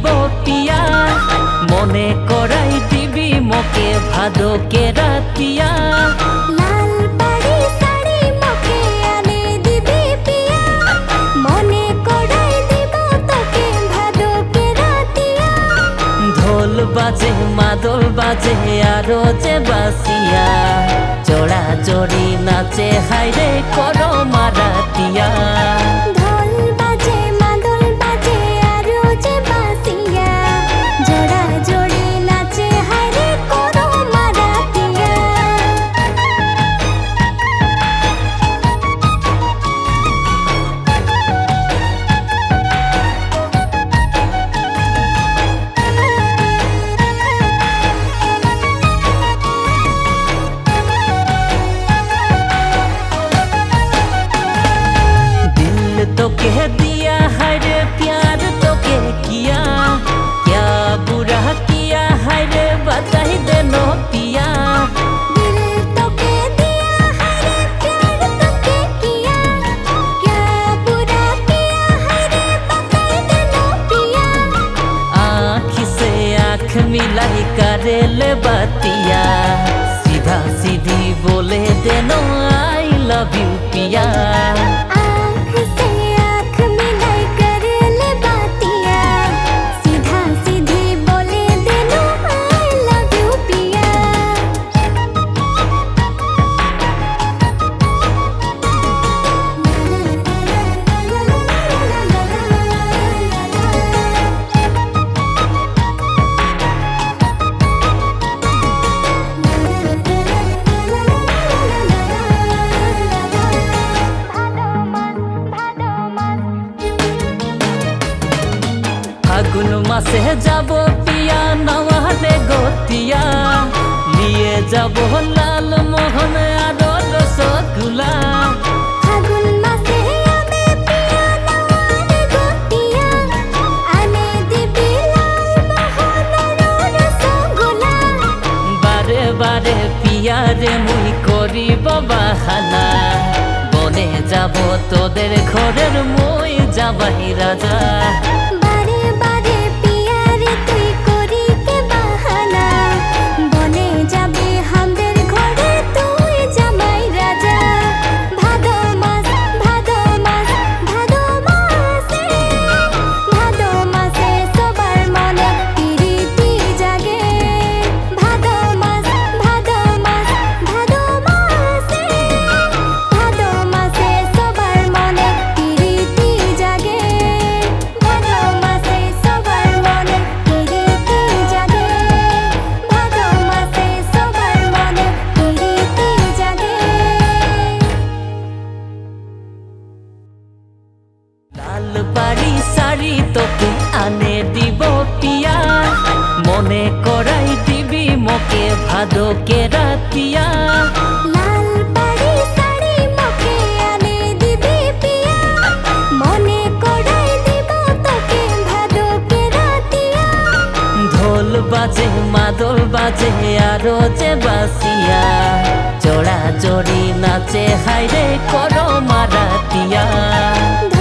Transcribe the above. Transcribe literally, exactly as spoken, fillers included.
দিব পিয়া মনে করাই দিবি মোকে ভাদকে রাতিয়া লাল পাড়ি শাড়ি মোকে আনে দিবি পিয়া মনে করাই দিব তোকে ভাদকে রাতিয়া ঢোল বাজে মাদল বাজে আরো যে বাসিয়া জোড়া জড়ি নাচে হাইরে করো মারাতিয়া ঢোল বাজে মাদল বাজে আরো যে বাসিয়া জোড়া জড়ি নাচে হাইরে করো মারাতিয়া तो कह दिया है रे प्यार तो के किया क्या बुरा किया है रे बता ही दे नो पिया दिल तो के दिया है रे प्यार तो के किया क्या बुरा किया है रे बता दे नो पिया आँख से आँख मिलाई करे ले बतिया सीधा सीधी बोले दे नो आई लव यू पिया फागुन मासे जाबो पिया नवाले गोतिया लिए जाबो लाल मोहन आरो रसगुल्ला फागुन मासे आमे पिया नवाले गोतिया आने दिबी लाल मोहन आरो रसगुल्ला बारे बारे पिया रे मुई करिब बाहाना बने जाबो तोदेर घरेर मुई जाबाई राजा लाल पाड़ी शाड़ी तोके आने দিব पिया मने कराई दिबी मोके भादके रातिया लाल पाड़ी शाड़ी मोके आने दिबी पिया मने कराई দিব তোকে ভাদকে রাতিয়া ঢোল বাজে মাদল বাজে আরো যে বাসিয়া জোড়া জড়ি নাচে হাইরে করো মারাতিয়া।